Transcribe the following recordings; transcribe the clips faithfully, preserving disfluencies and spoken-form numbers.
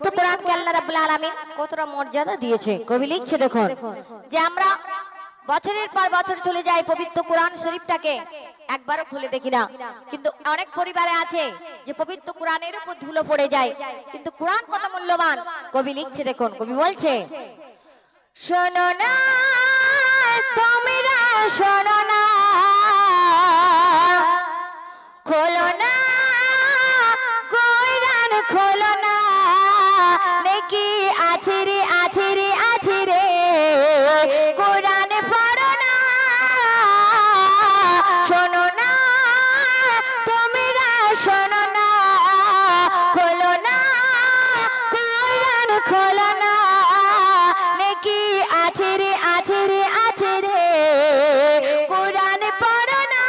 পবিত্র কোরআনকে আল্লাহ রাব্বুল আলামিন কতটা মর্যাদা দিয়েছে। কবি লিখছে দেখুন যে আমরা বছরের পর বছর চলে যাই পবিত্র কোরআন শরীফটাকে একবারও খুলে দেখি না, কিন্তু অনেক পরিবারে আছে যে পবিত্র কোরআনের উপর ধুলো পড়ে যায়, কিন্তু কোরআন কত মূল্যবান। কবি লিখছে দেখুন, কবি বলছে শোনো না তোমরা শোনো না, খোলো না কোরআন খোলো না, নেকি আছে রে আছে রে আছে রে কোরআন পড়ো না। শোনো না তোমরা শোনো না, খোলো না কোরআন খোলো না, নেকি আছে রে আছে রে আছে রে কোরআন পড়ো না।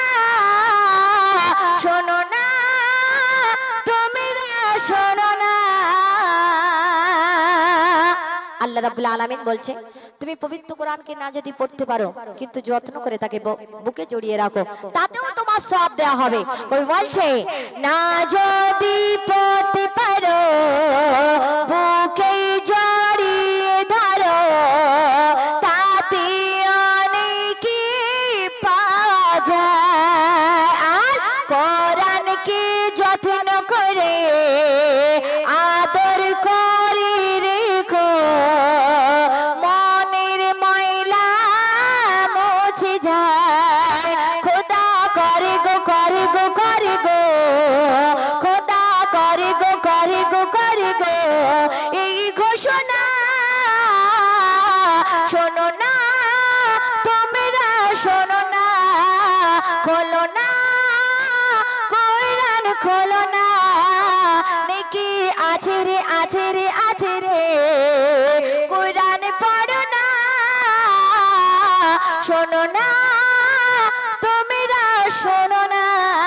শোনো না তোমরা শোনো না। আল্লাহ রাব্বুল আলামিন বলছে তুমি পবিত্র কোরআনকে না যদি পড়তে পারো, কিন্তু যত্ন করে তাকে বুকে জড়িয়ে রাখো, তাতেও তোমার সওয়াব দেওয়া হবে। ওই বলছে না যদি পড়তে পারো বুকে জড়িয়ে ধরো, তাতে অনেকই পাওয়া যায়। আর কোরআনকে যত্ন করে আদর করে রেখো, মনের ময়লা মুছে যায়। খোদা করে গো করে গো করে গো, খোদা করে গো করে গো করে গো এই ঘোষণা। শোনো না তোমরা শোনো না, খোলো না কোরআন খোলো না, নেকি আছে রে আছে রে আছে রে কোরআন পড়ো না। শোনো না তোমরা শোনো না।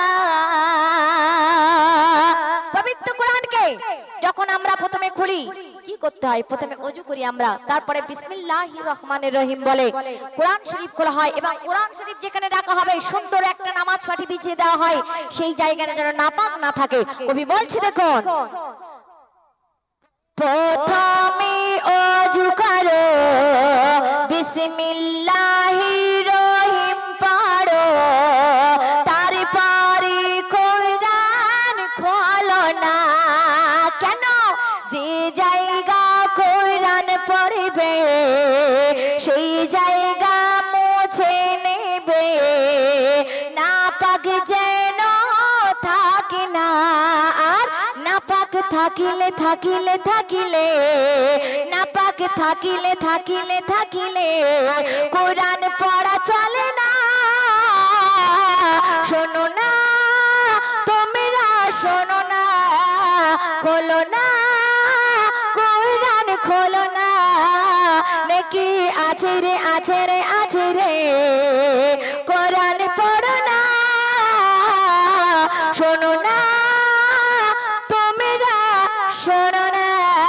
পবিত্র কোরআনকে যখন আমরা প্রথমে খুলি কি করতে হয়? প্রথমে ওযু করি আমরা, তারপরে বিসমিল্লাহির রহমানির রহিম বলে কোরআন শরীফ খোলা হয়, এবং কোরআন শরীফ যেখানে রাখা হবে সুন্দর একটা নামাজ পাঠি বিছিয়ে দেওয়া হয়, সেই জায়গাটা যেন নাপাক না থাকে। কবি বলছে দেখুন প্রথমে ওযু করো বিসমিল্লাহির রহিম পড়ো, তারপরে কোরআন খোলো না। কেন? যে জায়গা কোরআন পড়বে সেই জায়গা মুছে নেবে, নাপাক যেন থাকে না। আর নাপাক থাকিলে থাকিলে থাকিলে নাপাক থাকিলে থাকিলে থাকিলে কোরআন পড়া চলে না। শোনো না তোমরা শোনো না, খোলো না কোরআন খোলো না, নেকি আছে রে আছে রে আছে রে কোরআন পড়ো না। শোনো না তোমরা শোনো না।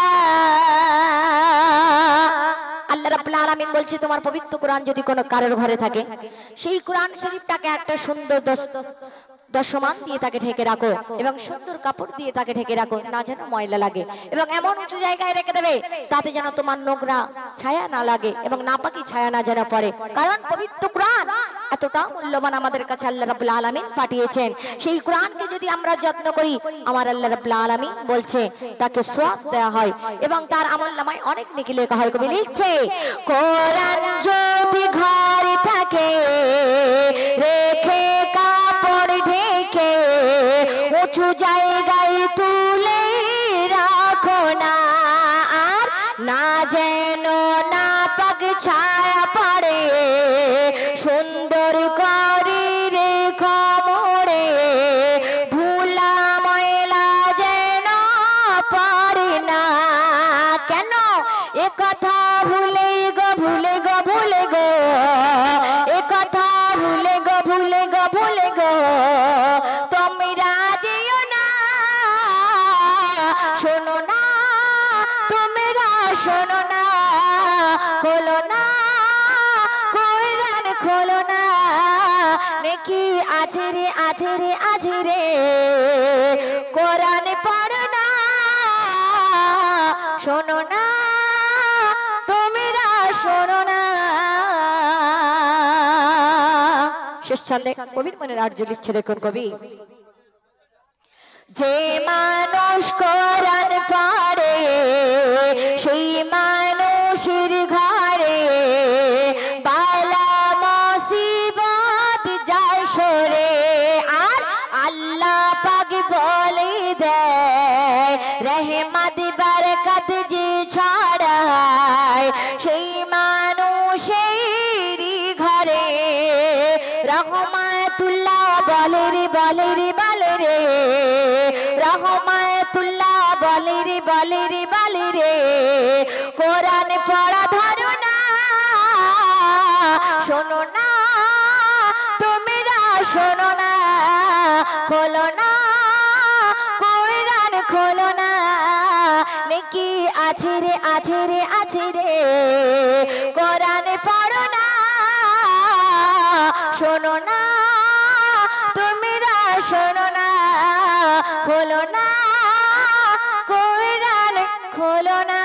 আল্লাহ রাব্বুল আলামিন বলছে তোমার পবিত্র কোরআন যদি কোনো কারোর ঘরে থাকে, সেই কোরআন শরীফটাকে একটা সুন্দর দশমান দিয়ে তাকে ঢেকে রাখো, এবং সুন্দর কাপড় দিয়ে তাকে ঢেকে রাখো, না যেন ময়লা লাগে, এবং এমন উঁচু জায়গায় রেখে দেবে তাতে যেন তোমার নোংরা ছায়া না লাগে এবং নাপাকি ছায়া না যেন পড়ে। কারণ পবিত্র কোরআন এতটা মূল্যবান আমাদের কাছে আল্লাহ রাব্বুল আলামিন পাঠিয়েছেন। সেই কোরআনকে যদি আমরা যত্ন করি, আমার আল্লাহ রাব্বুল আলামিন বলছে তাকে সওয়াব দেওয়া হয় এবং তার আমলনামায় অনেক নেকি লেখা হয়। কবি লিখছে কোরআন যদি ঘরে থাকে রেখে কাপড় ঢেকে উঁচু জায়গায় তুলে রাখো না, আর না যেন নাপাক ছায়া পড়ে, সুন্দর করে রেখো মোড়ে, ধুলা ময়লা যেন পড়ে না। কেন? এ কথা ভুলে গো ভুলে গো ভুলে গো, এ কথা ভুলে গো ভুলে গো ভুলে গো তোমরা যেও না। শোনো না তোমরা শোনো না, খোলো না কোরআন খোলো না, নেকি আছে রে আছে রে আছে রে কোরআন পড়ো না। শোনো না তোমরা শোনো না। শেষ ছন্দে কবির মনের আর্য লিখছে দেখুন কবি। যে মানুষ কোরআন পড়ে সেই মানুষের ঘরে বালা মুসিবত যায় সরে। আর আল্লাহ পাক বলে দেয় রহমত বরকত যে ছড়ায় সেই মানুষের ঘরে। রহমাতুল্লাহ বলে রে বলে রে বলে রে, রহমাতুল্লাহ বলে রে বলে রে বলে রে, কোরআন পড়া ধরো না শোনো না তোমরা শোনো না। খোলো না কোরআন খোলো না, নেকি আছে রে আছে রে আছে রে, কোরআন পড়ো না শোনো না তোমরা শোনো না। খোলো না কোরআন খোলো না।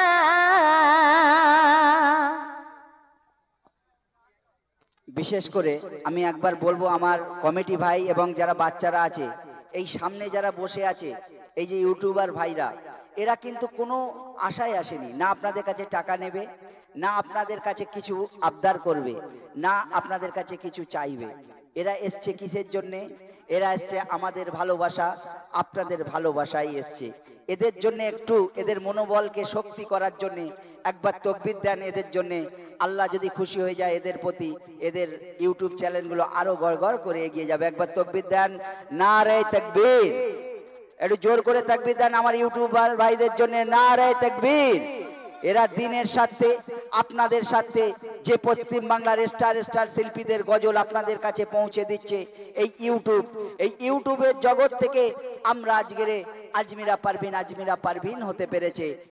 বিশেষ করে আমি একবার বলবো আমার কমিটি ভাই এবং যারা বাচ্চারা আছে, এই সামনে যারা বসে আছে, এই যে ইউটিউবার ভাইরা, এরা কিন্তু কোনো আশায় আসেনি, না আপনাদের কাছে টাকা নেবে, না আপনাদের কাছে কিছু আবদার করবে, না আপনাদের কাছে কিছু চাইবে। এরা এসছে কিসের জন্যে? এরা এসছে আমাদের ভালোবাসা, আপনাদের ভালোবাসাই এসছে। এদের জন্য একটু এদের মনোবলকে শক্তি করার জন্যে একবার তাকবীর দেন এদের জন্যে। আল্লাহ যদি খুশি হয়ে যায় এদের প্রতি, এদের ইউটিউব চ্যানেলগুলো আরো গড়গড় করে এগিয়ে যাবে। একবার তাকবীর দেন, নারে তাকবীর। একটু জোর করে তাকবীর দেন আমার ইউটিউবার ভাইদের জন্য, নারে তাকবীর। এরা দিনের সাথে আপনাদের সাথে যে পশ্চিম বাংলার স্টার স্টার শিল্পীদের গজল আপনাদের কাছে পৌঁছে দিচ্ছে এই ইউটিউব, এই ইউটিউবের জগৎ থেকে আমরা আজকের আজমিরা পারভিন আজমিরা পারভিন হতে পেরেছে।